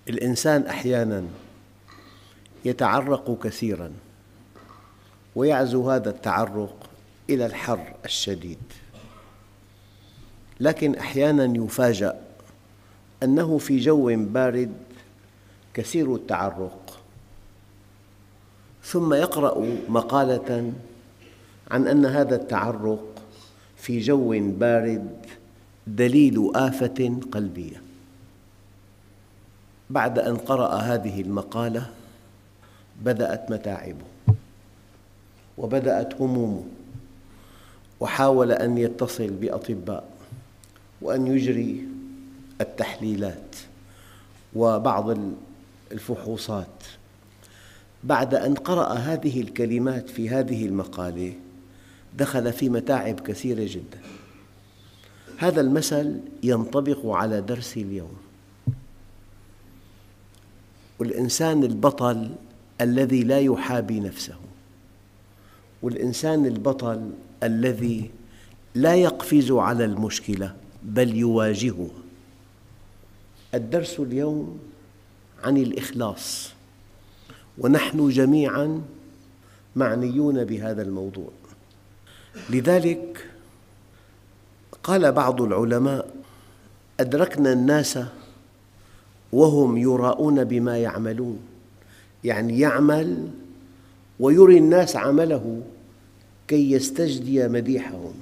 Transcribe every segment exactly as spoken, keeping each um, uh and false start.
الإنسان أحياناً يتعرق كثيراً ويعزو هذا التعرق إلى الحر الشديد، لكن أحياناً يفاجأ أنه في جو بارد كثير التعرق، ثم يقرأ مقالة عن أن هذا التعرق في جو بارد دليل آفة قلبية. بعد أن قرأ هذه المقالة بدأت متاعبه وبدأت همومه، وحاول أن يتصل بأطباء وأن يجري التحليلات وبعض الفحوصات. بعد أن قرأ هذه الكلمات في هذه المقالة دخل في متاعب كثيرة جداً. هذا المثل ينطبق على درس اليوم. والإنسان البطل الذي لا يحابي نفسه، والإنسان البطل الذي لا يقفز على المشكلة بل يواجهها. الدرس اليوم عن الإخلاص، ونحن جميعاً معنيون بهذا الموضوع. لذلك قال بعض العلماء: أدركنا الناس وهم يراءون بما يعملون، يعني يعمل ويري الناس عمله كي يستجدي مديحهم،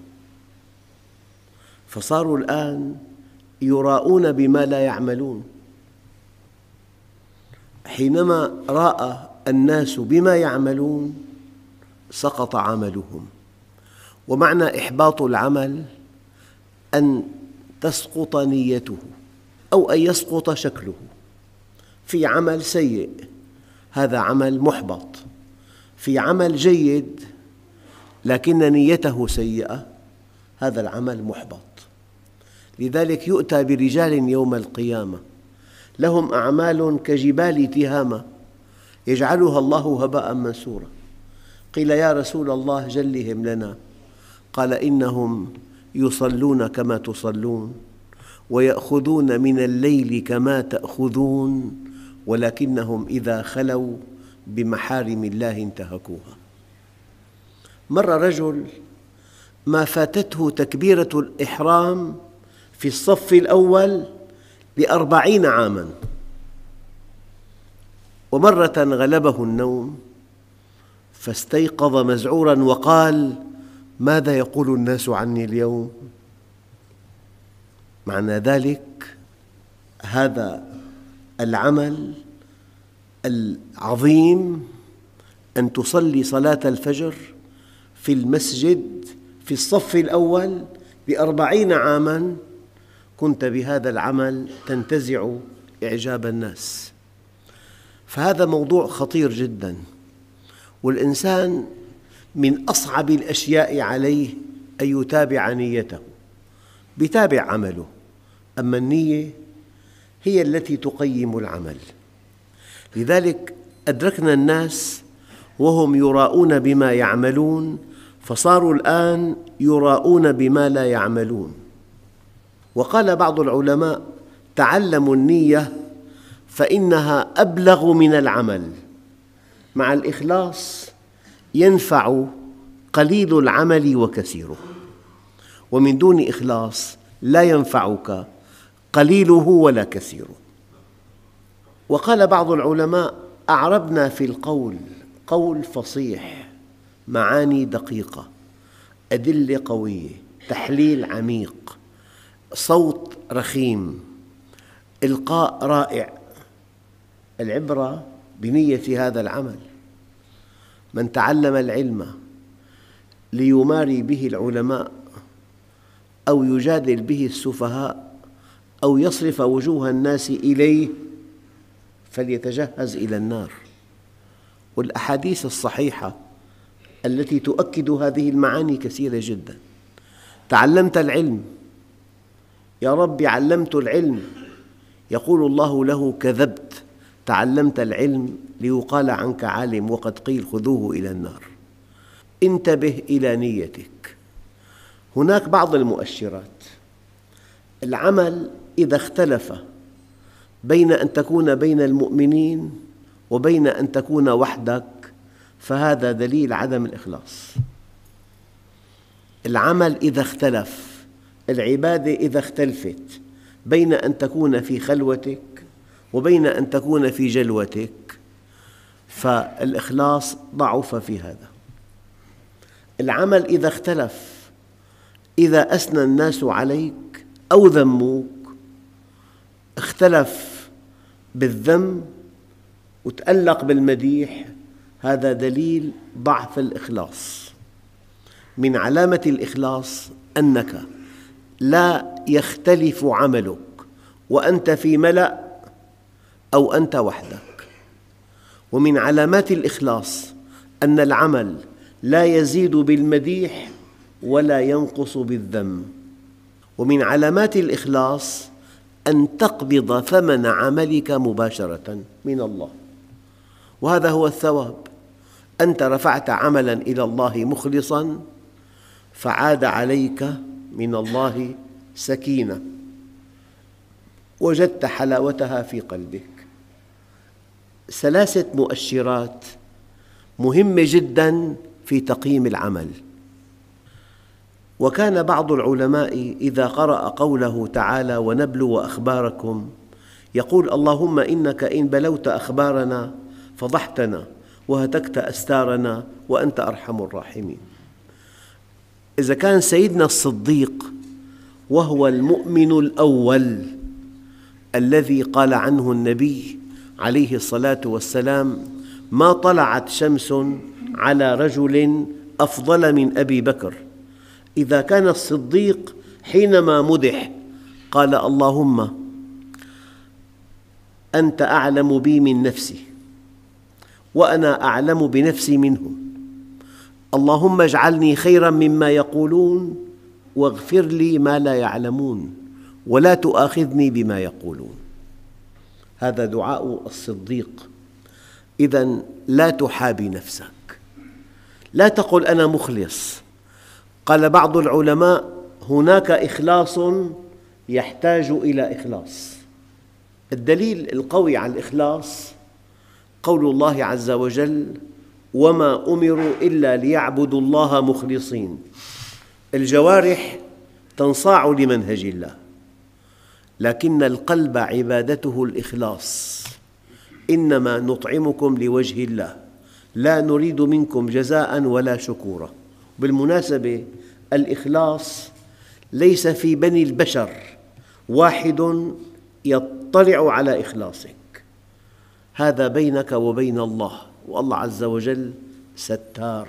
فصاروا الآن يراءون بما لا يعملون. حينما راء الناس بما يعملون سقط عملهم. ومعنى إحباط العمل أن تسقط نيته أو أن يسقط شكله. في عمل سيء، هذا عمل محبط. في عمل جيد لكن نيته سيئة، هذا العمل محبط. لذلك يؤتى برجال يوم القيامة لهم أعمال كجبال تهامة يجعلها الله هباء منثورا. قيل: يا رسول الله جلهم لنا. قال: إنهم يصلون كما تصلون ويأخذون من الليل كما تأخذون، ولكنهم إذا خلوا بمحارم الله انتهكوها. مر رجل ما فاتته تكبيرة الإحرام في الصف الأول لأربعين عاماً، ومرة غلبه النوم فاستيقظ مذعوراً وقال: ماذا يقول الناس عني اليوم؟ معنى ذلك هذا العمل العظيم أن تصلي صلاة الفجر في المسجد في الصف الأول بأربعين عاماً، كنت بهذا العمل تنتزع إعجاب الناس. فهذا موضوع خطير جداً، والإنسان من أصعب الأشياء عليه أن يتابع نيته. يتابع عمله، أما النية هي التي تقيم العمل. لذلك أدركنا الناس وهم يراءون بما يعملون، فصاروا الآن يراءون بما لا يعملون. وقال بعض العلماء: تعلموا النية فإنها أبلغ من العمل. مع الإخلاص ينفع قليل العمل وكثيره، ومن دون إخلاص لا ينفعك قليله ولا كثيره. وقال بعض العلماء: أعربنا في القول قول فصيح، معاني دقيقة، أدلة قوية، تحليل عميق، صوت رخيم، إلقاء رائع. العبرة بنية هذا العمل. من تعلم العلم ليماري به العلماء أو يجادل به السفهاء أو يصرف وجوه الناس إليه فليتجهز إلى النار. والأحاديث الصحيحة التي تؤكد هذه المعاني كثيرة جداً. تعلمت العلم، يا رب علمت العلم، يقول الله له: كذبت، تعلمت العلم ليقال عنك عالم، وقد قيل خذوه إلى النار. انتبه إلى نيتك. هناك بعض المؤشرات. العمل إذا اختلف بين أن تكون بين المؤمنين وبين أن تكون وحدك، فهذا دليل عدم الإخلاص. العمل إذا اختلف، العبادة إذا اختلفت بين أن تكون في خلوتك وبين أن تكون في جلوتك، فالإخلاص ضعف في هذا. العمل إذا اختلف، إذا أثنى الناس عليك أو ذموك، اختلف بالذم وتألق بالمديح، هذا دليل ضعف الإخلاص. من علامة الإخلاص أنك لا يختلف عملك وأنت في ملأ أو أنت وحدك. ومن علامات الإخلاص أن العمل لا يزيد بالمديح ولا ينقص بالذم. ومن علامات الإخلاص أن تقبض ثمن عملك مباشرة من الله، وهذا هو الثواب. أنت رفعت عملاً إلى الله مخلصاً، فعاد عليك من الله سكينة، وجدت حلاوتها في قلبك. ثلاثة مؤشرات مهمة جداً في تقييم العمل. وكان بعض العلماء إذا قرأ قوله تعالى ونبلو أخباركم يقول اللهم إنك إن بلوت أخبارنا فضحتنا وهتكت أستارنا وأنت أرحم الراحمين. إذا كان سيدنا الصديق وهو المؤمن الأول الذي قال عنه النبي عليه الصلاة والسلام ما طلعت شمس على رجل أفضل من أبي بكر، إذا كان الصديق حينما مدح قال اللهم أنت أعلم بي من نفسي وأنا أعلم بنفسي منهم، اللهم اجعلني خيراً مما يقولون واغفر لي ما لا يعلمون ولا تؤاخذني بما يقولون. هذا دعاء الصديق. إذن لا تحابي نفسك، لا تقل أنا مخلص. قال بعض العلماء هناك إخلاص يحتاج إلى إخلاص. الدليل القوي على الإخلاص قول الله عز وجل وما أمروا إلا ليعبدوا الله مخلصين. الجوارح تنصاع لمنهج الله، لكن القلب عبادته الإخلاص. إنما نطعمكم لوجه الله لا نريد منكم جزاء ولا شكورا. بالمناسبة الإخلاص ليس في بني البشر واحد يطلع على إخلاصك، هذا بينك وبين الله، والله عز وجل ستار.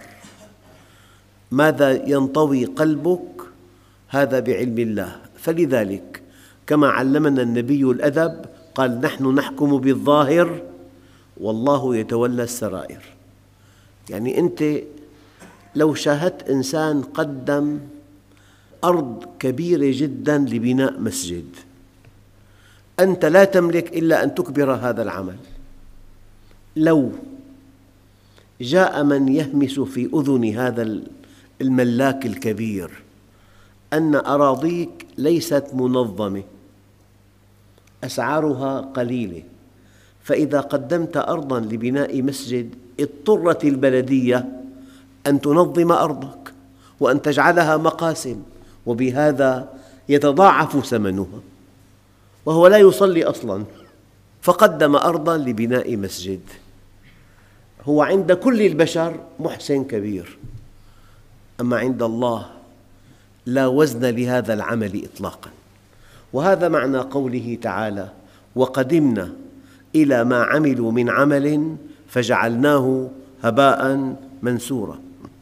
ماذا ينطوي قلبك هذا بعلم الله. فلذلك كما علمنا النبي الأدب قال نحن نحكم بالظاهر والله يتولى السرائر. يعني أنت لو شاهدت إنسان قدم أرض كبيرة جداً لبناء مسجد، أنت لا تملك إلا أن تكبر هذا العمل. لو جاء من يهمس في أذن هذا الملاك الكبير أن أراضيك ليست منظمة، أسعارها قليلة، فإذا قدمت أرضاً لبناء مسجد اضطرت البلدية أن تنظم أرضك وأن تجعلها مقاسم، وبهذا يتضاعف ثمنها، وهو لا يصلي أصلاً فقدم أرضاً لبناء مسجد. هو عند كل البشر محسن كبير، أما عند الله لا وزن لهذا العمل إطلاقاً. وهذا معنى قوله تعالى وقدمنا إلى ما عملوا من عمل فجعلناه هباء منثورا.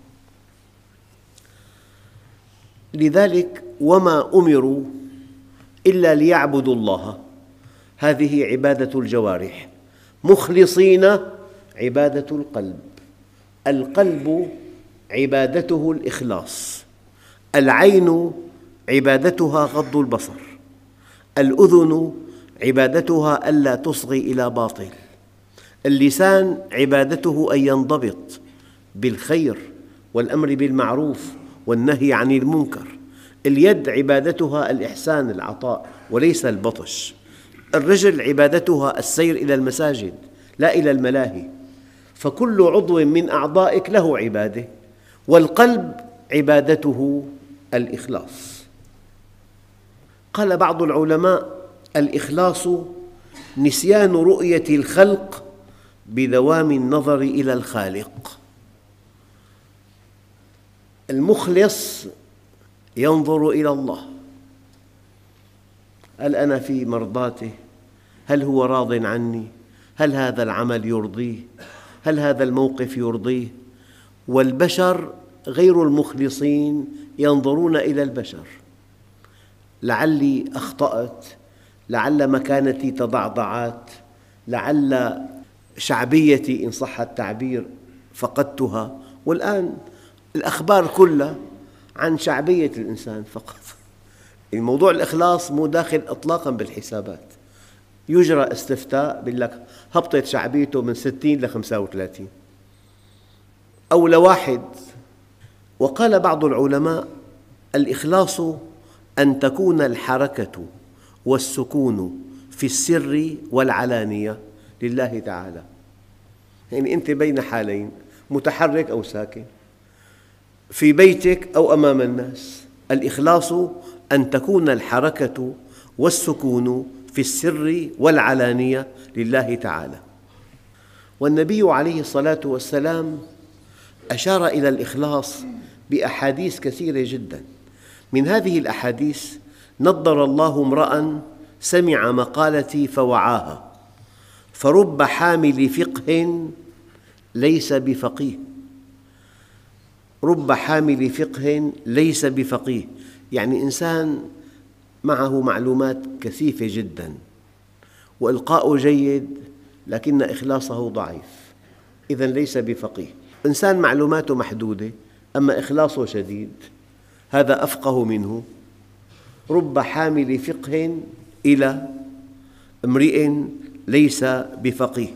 لذلك وما أمروا إلا ليعبدوا الله، هذه عبادة الجوارح. مخلصين عبادة القلب. القلب عبادته الإخلاص، العين عبادتها غض البصر، الأذن عبادتها ألا تصغي إلى باطل، اللسان عبادته أن ينضبط بالخير والأمر بالمعروف والنهي عن المنكر، اليد عبادتها الإحسان العطاء وليس البطش. الرجل عبادتها السير إلى المساجد لا إلى الملاهي، فكل عضو من أعضائك له عبادة، والقلب عبادته الإخلاص. قال بعض العلماء: الإخلاص نسيان رؤية الخلق بدوام النظر إلى الخالق. المخلص ينظر إلى الله، هل أنا في مرضاته؟ هل هو راض عني؟ هل هذا العمل يرضيه؟ هل هذا الموقف يرضيه؟ والبشر غير المخلصين ينظرون إلى البشر، لعلي أخطأت، لعل مكانتي تضعضعت، لعل شعبيتي إن صح التعبير فقدتها. والآن الأخبار كلها عن شعبية الإنسان فقط. الموضوع الإخلاص مو داخل إطلاقاً بالحسابات. يجرى استفتاء يقول لك هبطت شعبيته من ستين إلى خمسة وثلاثين أو لواحد. وقال بعض العلماء: الإخلاص أن تكون الحركة والسكون في السر والعلانية لله تعالى. يعني أنت بين حالين، متحرك أو ساكن، في بيتك أو أمام الناس. الإخلاص أن تكون الحركة والسكون في السر والعلانية لله تعالى. والنبي عليه الصلاة والسلام أشار إلى الإخلاص بأحاديث كثيرة جداً. من هذه الأحاديث: نضر الله امرأً سمع مقالتي فوعاها، فرب حامل فقه ليس بفقيه. رب حامل فقه ليس بفقيه، يعني إنسان معه معلومات كثيفة جداً وإلقاؤه جيد لكن إخلاصه ضعيف، إذن ليس بفقيه. إنسان معلوماته محدودة أما إخلاصه شديد، هذا أفقه منه. رب حامل فقه إلى امرئ ليس بفقيه.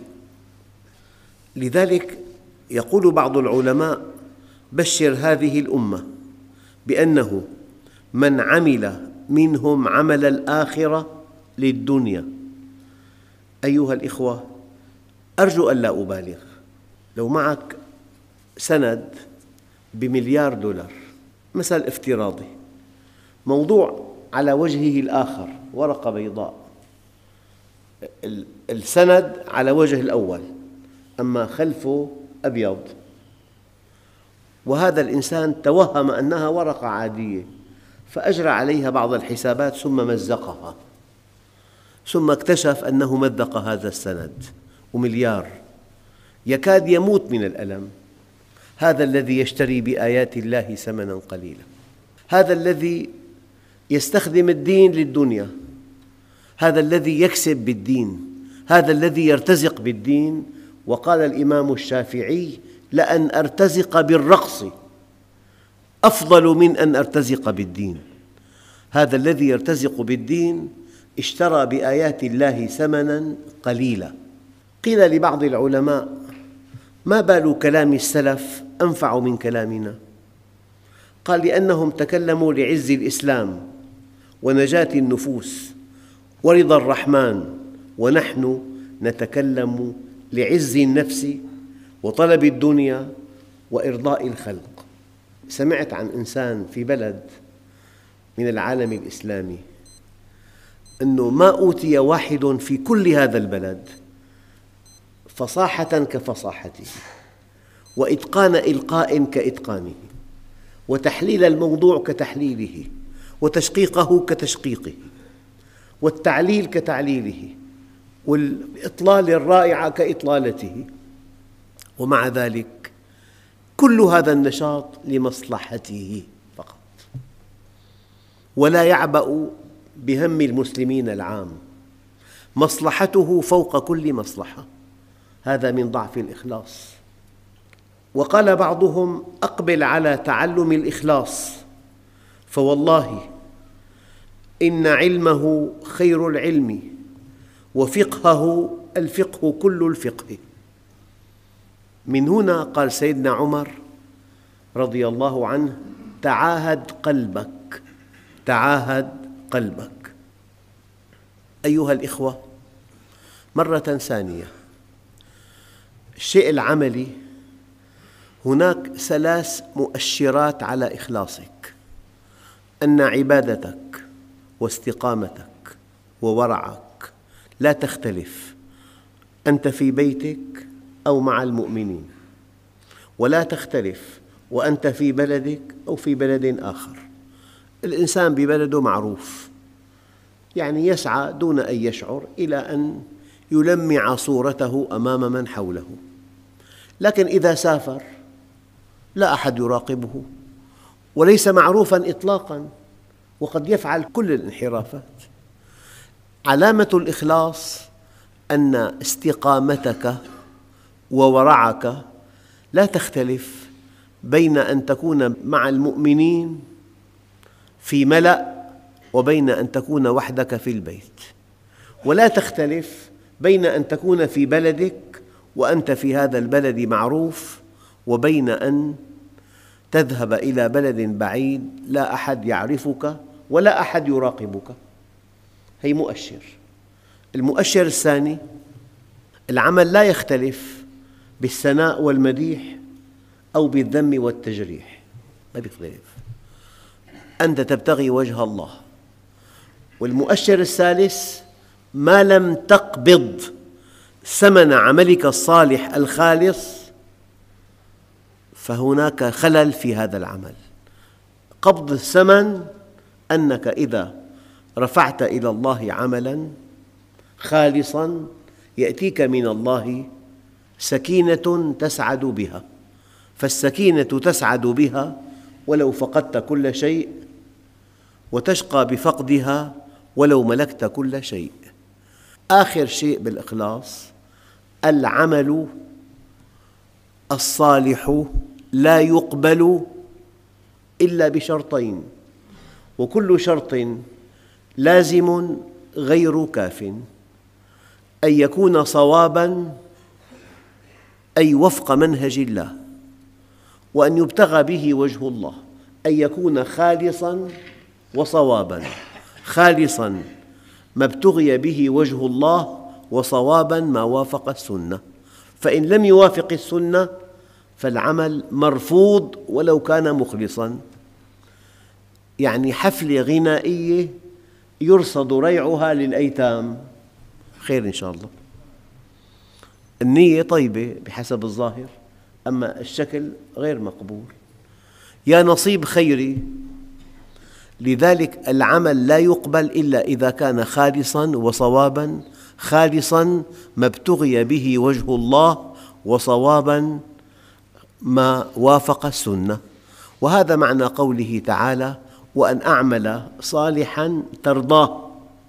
لذلك يقول بعض العلماء: بشر هذه الأمة بأنه من عمل منهم عمل الآخرة للدنيا. أيها الإخوة، أرجو أن لا أبالغ، لو معك سند بمليار دولار، مثل افتراضي، موضوع على وجهه الآخر ورقة بيضاء، السند على وجه الأول أما خلفه أبيض، وهذا الإنسان توهم أنها ورقة عادية فأجرى عليها بعض الحسابات ثم مزقها، ثم اكتشف أنه مزق هذا السند ومليار، يكاد يموت من الألم. هذا الذي يشتري بآيات الله ثمناً قليلاً، هذا الذي يستخدم الدين للدنيا، هذا الذي يكسب بالدين، هذا الذي يرتزق بالدين. وقال الإمام الشافعي: لأن أرتزق بالرقص أفضل من أن أرتزق بالدين. هذا الذي يرتزق بالدين اشترى بآيات الله ثمناً قليلاً. قيل لبعض العلماء: ما بال كلام السلف أنفع من كلامنا؟ قال: لأنهم تكلموا لعز الإسلام ونجاة النفوس ورضا الرحمن، ونحن نتكلم لعز النفس وطلب الدنيا وإرضاء الخلق. سمعت عن إنسان في بلد من العالم الإسلامي أنه ما أوتي واحد في كل هذا البلد فصاحة كفصاحته، وإتقان إلقاء كإتقانه، وتحليل الموضوع كتحليله، وتشقيقه كتشقيقه، والتعليل كتعليله، والإطلال الرائع كإطلالته، ومع ذلك كل هذا النشاط لمصلحته فقط، ولا يعبأ بهم المسلمين العام، مصلحته فوق كل مصلحة. هذا من ضعف الإخلاص. وقال بعضهم: أقبل على تعلم الإخلاص، فوالله إن علمه خير العلم، وفقهه الفقه كل الفقه. من هنا قال سيدنا عمر رضي الله عنه: تعاهد قلبك، تعاهد قلبك. أيها الإخوة، مرة ثانية، الشيء العملي هناك ثلاث مؤشرات على إخلاصك: أن عبادتك واستقامتك وورعك لا تختلف، أنت في بيتك أو مع المؤمنين، ولا تختلف وأنت في بلدك أو في بلد آخر. الإنسان ببلده معروف، يعني يسعى دون أن يشعر إلى أن يلمع صورته أمام من حوله، لكن إذا سافر لا أحد يراقبه وليس معروفاً إطلاقاً، وقد يفعل كل الانحرافات. علامة الإخلاص أن استقامتك وورعك لا تختلف بين أن تكون مع المؤمنين في ملأ وبين أن تكون وحدك في البيت، ولا تختلف بين أن تكون في بلدك وأنت في هذا البلد معروف وبين أن تذهب إلى بلد بعيد لا أحد يعرفك ولا أحد يراقبك. هي مؤشر. المؤشر الثاني: العمل لا يختلف بالثناء والمديح أو بالذم والتجريح، ما يختلف، أنت تبتغي وجه الله. والمؤشر الثالث: ما لم تقبض ثمن عملك الصالح الخالص فهناك خلل في هذا العمل. قبض الثمن أنك إذا رفعت إلى الله عملاً خالصاً يأتيك من الله سكينة تسعد بها، فالسكينة تسعد بها ولو فقدت كل شيء، وتشقى بفقدها ولو ملكت كل شيء. آخر شيء بالإخلاص: العمل الصالح لا يقبل إلا بشرطين، وكل شرط لازم غير كاف: أن يكون صواباً أي وفق منهج الله، وأن يبتغى به وجه الله، أن يكون خالصاً وصواباً. خالصاً ما ابتغي به وجه الله، وصواباً ما وافق السنة. فإن لم يوافق السنة فالعمل مرفوض ولو كان مخلصاً. يعني حفلة غنائية يرصد ريعها للأيتام، خير إن شاء الله، النية طيبة بحسب الظاهر، أما الشكل غير مقبول. يا نصيب خيري. لذلك العمل لا يقبل إلا إذا كان خالصاً وصواباً، خالصاً ما ابتغي به وجه الله، وصواباً ما وافق السنة. وهذا معنى قوله تعالى: وأن أعمل صالحاً ترضاه.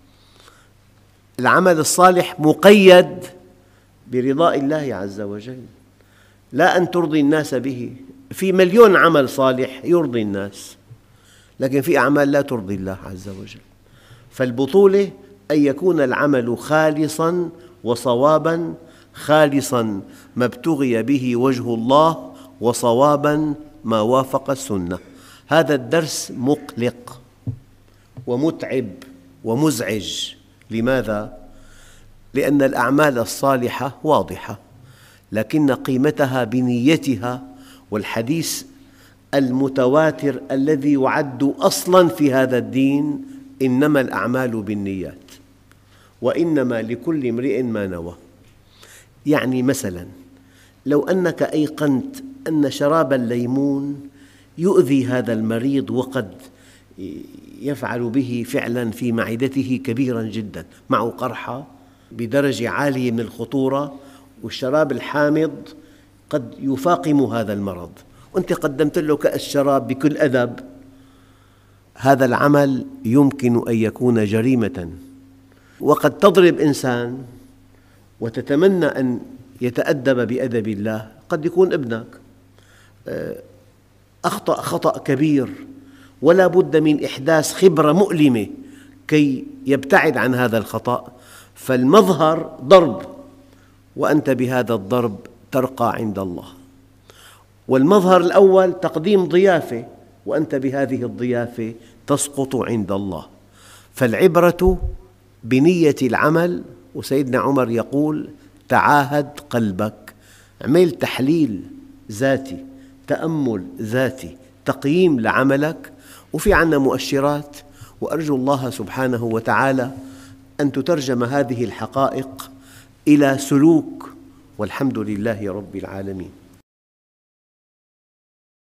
العمل الصالح مقيد برضاء الله عز وجل، لا أن ترضي الناس به. في مليون عمل صالح يرضي الناس، لكن في أعمال لا ترضي الله عز وجل. فالبطولة أن يكون العمل خالصاً وصواباً، خالصاً ما ابتغي به وجه الله، وصواباً ما وافق السنة. هذا الدرس مقلق ومتعب ومزعج. لماذا؟ لأن الأعمال الصالحة واضحة، لكن قيمتها بنيتها. والحديث المتواتر الذي يعد أصلاً في هذا الدين: إنما الأعمال بالنيات وإنما لكل امرئ ما نوى. يعني مثلاً لو أنك أيقنت أن شراب الليمون يؤذي هذا المريض وقد يفعل به فعلاً في معدته كبيراً جداً، معه قرحة بدرجة عالية من الخطورة، والشراب الحامض قد يفاقم هذا المرض، وأنت قدمت له كأس شراب بكل أدب، هذا العمل يمكن أن يكون جريمة. وقد تضرب إنسان وتتمنى أن يتأدب بأدب الله، قد يكون ابنك أخطأ خطأ كبير ولا بد من إحداث خبرة مؤلمة كي يبتعد عن هذا الخطأ، فالمظهر ضرب وأنت بهذا الضرب ترقى عند الله. والمظهر الأول تقديم ضيافة وأنت بهذه الضيافة تسقط عند الله. فالعبرة بنية العمل. وسيدنا عمر يقول: تعاهد قلبك، اعمل تحليل ذاتي، تأمل ذاتي، تقييم لعملك. وفي عنا مؤشرات، وأرجو الله سبحانه وتعالى أن تترجم هذه الحقائق إلى سلوك، والحمد لله رب العالمين.